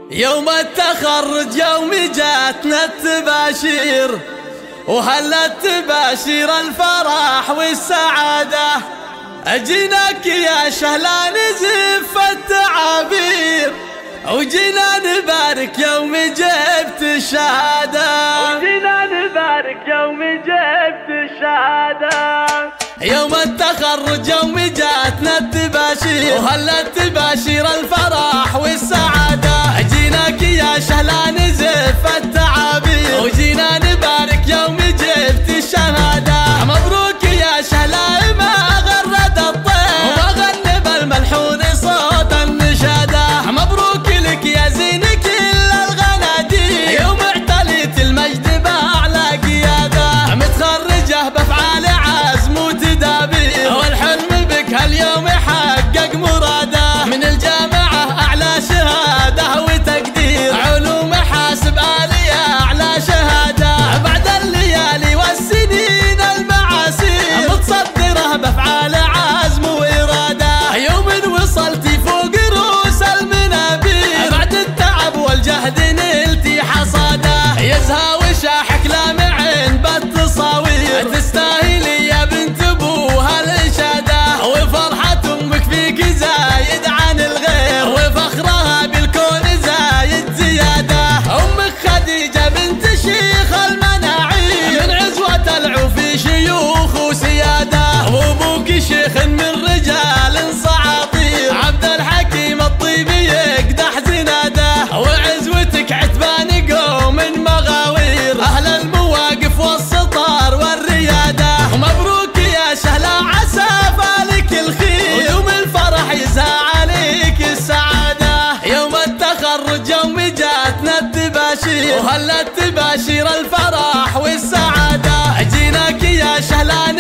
يوم التخرج يوم جاتنا التباشير، وهلا التباشير الفرح والسعادة. أجيناك يا شهلان زف التعابير، وجينا نبارك يوم جبت الشهادة، وجينا نبارك يوم جبت الشهادة. يوم التخرج يوم جاتنا التباشير، وهلا التباشير الفرح والسعادة. أجيناك يا شهلان زف التعابير، وجينا نبارك يوم جبت الشهادة. مبروك يا شهلان ما غرد الطير، وما غنى بالملحون صوت النشادة. مبروك لك يا زين كل الغنادير، يوم اعتليت المجد بأعلى قيادة. متخرجة بأفعال عزم وتدابير، والحلم بك هاليوم يحقق مراده. من الجامعة أعلى شهادة وتقدير، علوم حاسب آلية أعلى شهادة. بعد الليالي والسنين المعاسير، متصدرة بأفعال عزم وإرادة. يوم وصلتي فوق رؤوس المنابير، بعد التعب والجهد نلتي حصاده. يزهى وشاحك لامعين بالتصاوير، تستاهلي يا بنت ابوها الإشادة. وفرحة امك فيك زايد عن الغير، وفخرها بالكون زايد زيادة. امك خديجة بنت شيخ المناعير، من عزوة العوفي شيوخ وسيادة. وابوك شيخ من رجال صعاطير، عبد الحكيم الطيبي يقدح زناده. وعزوتك عتبان قوم مغاوير، اهل المواقف والسطار والرياده. ومبروك يا شهلا عسى فالك الخير، ويوم الفرح يزهى عليك السعاده. يوم التخرج يوم جاتنا التباشير، وهلا التباشير الفرح والسعاده. اجيناك يا شهلان